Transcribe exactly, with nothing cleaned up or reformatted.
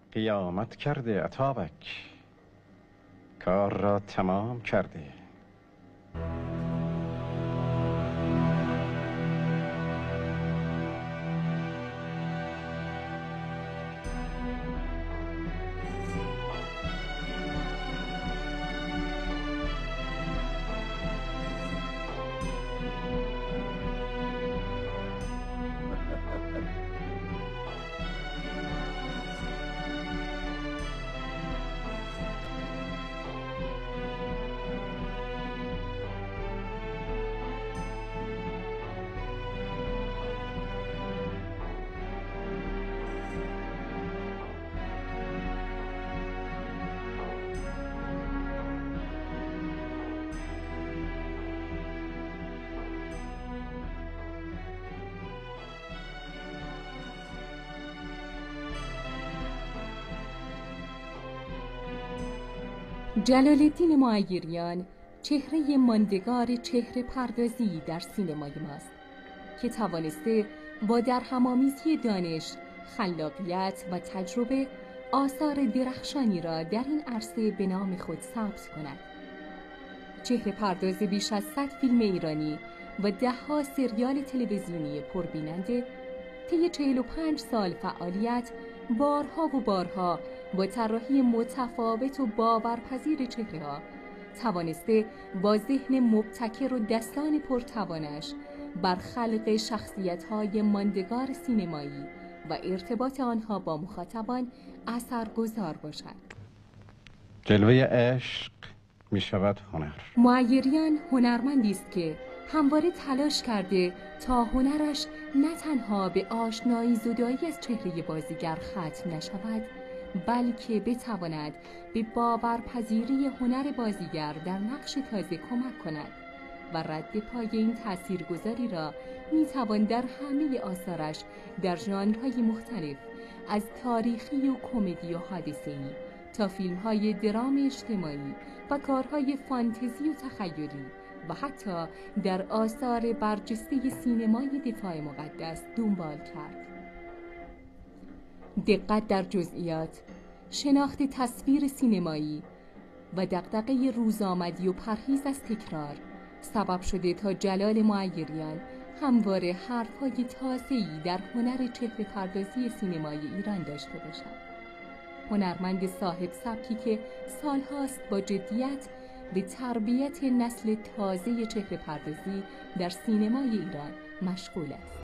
قیامت کرده اتابک، کار را تمام کرده. جلال الدین معیریان چهره ماندگار چهره پردازی در سینمای ماست که توانسته با درهم‌آمیزی دانش، خلاقیت و تجربه آثار درخشانی را در این عرصه به نام خود ثبت کند. چهره پرداز بیش از صد فیلم ایرانی و ده‌ها سریال تلویزیونی پربیننده، طی چهل و پنج سال فعالیت بارها و بارها با طراحی متفاوت و باورپذیر چهره‌ها توانسته با ذهن مبتکر و دستان پرتوانش بر خلق شخصیت‌های ماندگار سینمایی و ارتباط آنها با مخاطبان اثرگذار باشد. جلوه عشق می شود هنر. معیریان هنرمندی است که همواره تلاش کرده تا هنرش نه تنها به آشنایی زدایی از چهره بازیگر ختم نشود، بلکه بتواند به باورپذیری هنر بازیگر در نقش تازه کمک کند و رد پای این تاثیرگذاری را میتوان در همه آثارش در ژانرهای مختلف، از تاریخی و کمدی و حادثه‌ای تا فیلم‌های درام اجتماعی و کارهای فانتزی و تخیلی و حتی در آثار برجسته سینمای دفاع مقدس دنبال کرد. دقت در جزئیات، شناخت تصویر سینمایی و دغدغه روزآمدی و پرهیز از تکرار سبب شده تا جلال معیریان همواره حرف‌های تازه‌ای در هنر چهره پردازی سینمای ایران داشته باشد. هنرمند صاحب سبکی که سالهاست با جدیت به تربیت نسل تازه چهره پردازی در سینمای ایران مشغول است.